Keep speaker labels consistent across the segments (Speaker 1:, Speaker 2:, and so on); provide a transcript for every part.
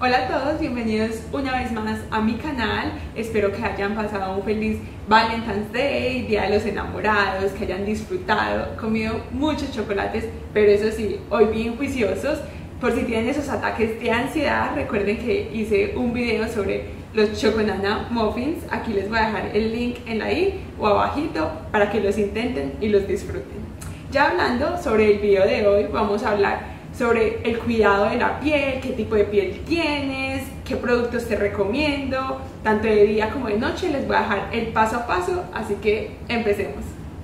Speaker 1: Hola a todos, bienvenidos una vez más a mi canal. Espero que hayan pasado un feliz Valentine's Day, Día de los Enamorados, que hayan disfrutado, comido muchos chocolates, pero eso sí, hoy bien juiciosos. Por si tienen esos ataques de ansiedad, recuerden que hice un video sobre los Choconana Muffins. Aquí les voy a dejar el link en la i o abajito para que los intenten y los disfruten. Ya hablando sobre el video de hoy, vamos a hablar sobre el cuidado de la piel, qué tipo de piel tienes, qué productos te recomiendo, tanto de día como de noche. Les voy a dejar el paso a paso, así que empecemos.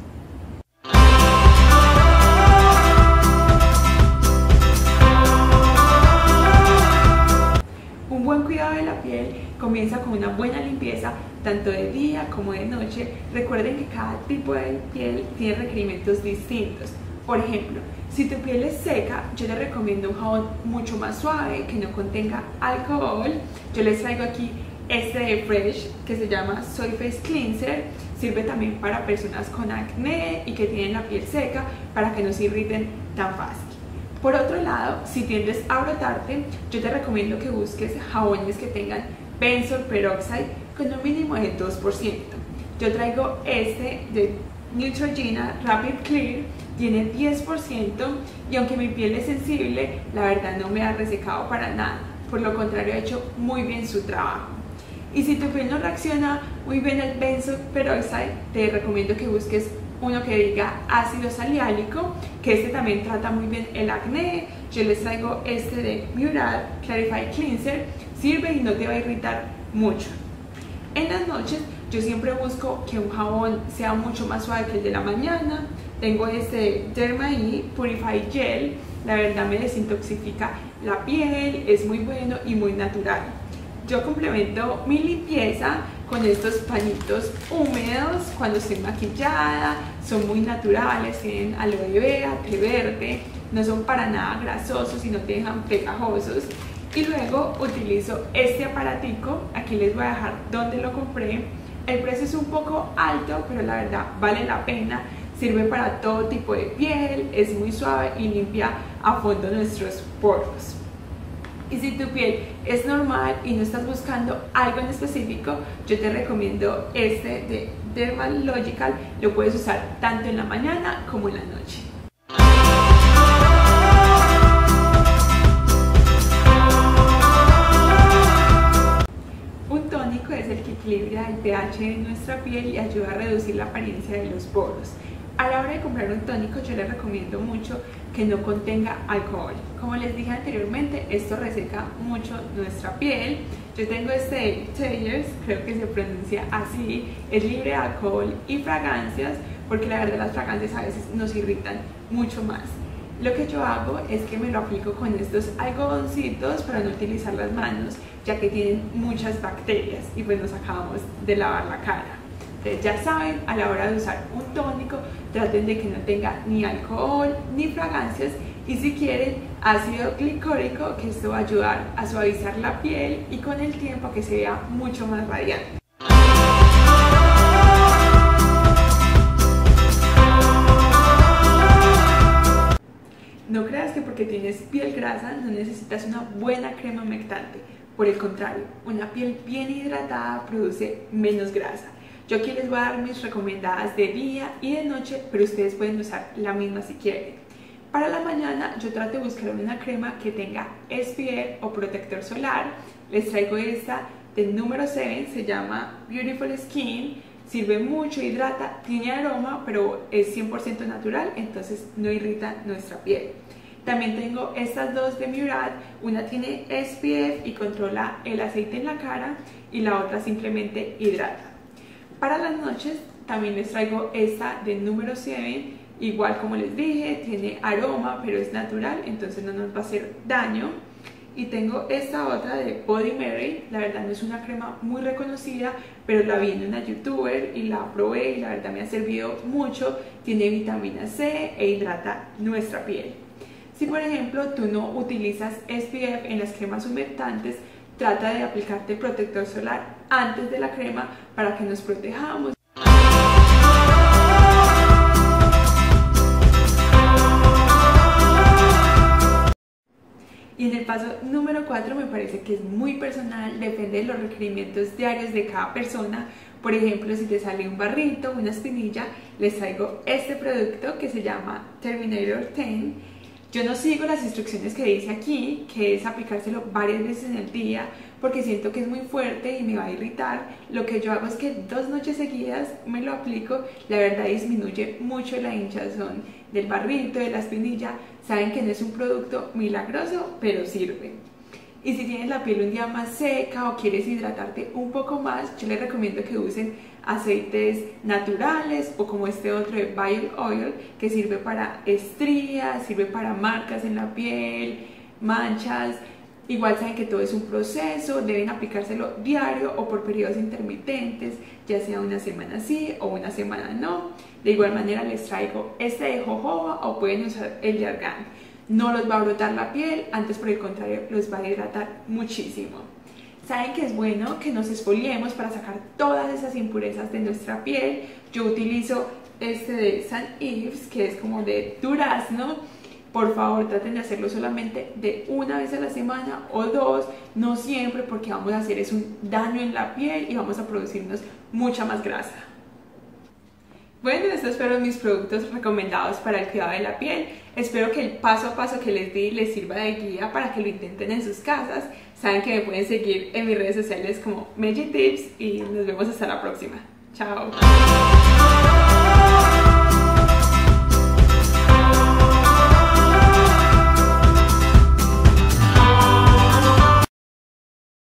Speaker 1: Un buen cuidado de la piel comienza con una buena limpieza, tanto de día como de noche. Recuerden que cada tipo de piel tiene requerimientos distintos. Por ejemplo, si tu piel es seca, yo les recomiendo un jabón mucho más suave, que no contenga alcohol. Yo les traigo aquí este de Fresh, que se llama Soy Face Cleanser. Sirve también para personas con acné y que tienen la piel seca, para que no se irriten tan fácil. Por otro lado, si tiendes a brotarte, yo te recomiendo que busques jabones que tengan benzoyl peroxide con un mínimo de 2%. Yo traigo este de Neutrogena Rapid Clear, tiene 10%, y aunque mi piel es sensible, la verdad no me ha resecado para nada. Por lo contrario, ha hecho muy bien su trabajo. Y si tu piel no reacciona muy bien al benzoyl peroxide, te recomiendo que busques uno que diga ácido saliálico, que este también trata muy bien el acné. Yo les traigo este de Murad Clarify Cleanser, sirve y no te va a irritar mucho. En las noches yo siempre busco que un jabón sea mucho más suave que el de la mañana. Tengo este de Derma E Purify Gel, la verdad me desintoxica la piel, es muy bueno y muy natural. Yo complemento mi limpieza con estos pañitos húmedos cuando estoy maquillada. Son muy naturales, tienen aloe vera, té verde, no son para nada grasosos y no te dejan pegajosos. Y luego utilizo este aparatico, aquí les voy a dejar donde lo compré. El precio es un poco alto, pero la verdad vale la pena. Sirve para todo tipo de piel, es muy suave y limpia a fondo nuestros poros. Y si tu piel es normal y no estás buscando algo en específico, yo te recomiendo este de Dermalogical. Lo puedes usar tanto en la mañana como en la noche. Un tónico es el que equilibra el pH de nuestra piel y ayuda a reducir la apariencia de los poros. A la hora de comprar un tónico, yo les recomiendo mucho que no contenga alcohol. Como les dije anteriormente, esto reseca mucho nuestra piel. Yo tengo este de Tayers, creo que se pronuncia así, es libre de alcohol y fragancias, porque la verdad las fragancias a veces nos irritan mucho más. Lo que yo hago es que me lo aplico con estos algodoncitos para no utilizar las manos, ya que tienen muchas bacterias y pues nos acabamos de lavar la cara. Entonces ya saben, a la hora de usar un tónico, traten de que no tenga ni alcohol ni fragancias, y si quieren ácido glicólico, que esto va a ayudar a suavizar la piel y con el tiempo que se vea mucho más radiante. No creas que porque tienes piel grasa no necesitas una buena crema humectante. Por el contrario, una piel bien hidratada produce menos grasa. Yo aquí les voy a dar mis recomendadas de día y de noche, pero ustedes pueden usar la misma si quieren. Para la mañana yo trato de buscar una crema que tenga SPF o protector solar. Les traigo esta del número 7, se llama Beautiful Skin. Sirve mucho, hidrata, tiene aroma, pero es 100% natural, entonces no irrita nuestra piel. También tengo estas dos de Murad, una tiene SPF y controla el aceite en la cara, y la otra simplemente hidrata. Para las noches también les traigo esta del número 7, igual como les dije, tiene aroma, pero es natural, entonces no nos va a hacer daño. Y tengo esta otra de Body Mary, la verdad no es una crema muy reconocida, pero la vi en una youtuber y la probé y la verdad me ha servido mucho. Tiene vitamina C e hidrata nuestra piel. Si por ejemplo tú no utilizas SPF en las cremas humectantes, trata de aplicarte protector solar antes de la crema para que nos protejamos. Y en el paso número 4 me parece que es muy personal, depende de los requerimientos diarios de cada persona. Por ejemplo, si te sale un barrito, una espinilla, les traigo este producto que se llama Terminator 10. Yo no sigo las instrucciones que dice aquí, que es aplicárselo varias veces en el día, porque siento que es muy fuerte y me va a irritar. Lo que yo hago es que 2 noches seguidas me lo aplico. La verdad disminuye mucho la hinchazón del barrito, de la espinilla. Saben que no es un producto milagroso, pero sirve. Y si tienes la piel un día más seca o quieres hidratarte un poco más, yo les recomiendo que usen aceites naturales o como este otro de Bio Oil, que sirve para estrías, sirve para marcas en la piel, manchas. Igual saben que todo es un proceso, deben aplicárselo diario o por periodos intermitentes, ya sea una semana sí o una semana no. De igual manera les traigo este de jojoba o pueden usar el de argán. No los va a brotar la piel, antes por el contrario los va a hidratar muchísimo. Saben que es bueno que nos exfoliemos para sacar todas esas impurezas de nuestra piel. Yo utilizo este de St. Ives, que es como de durazno. Por favor, traten de hacerlo solamente de una vez a la semana o 2, no siempre, porque vamos a hacer es un daño en la piel y vamos a producirnos mucha más grasa. Bueno, estos fueron mis productos recomendados para el cuidado de la piel. Espero que el paso a paso que les di les sirva de guía para que lo intenten en sus casas. Saben que me pueden seguir en mis redes sociales como Meji Tips y nos vemos hasta la próxima. Chao.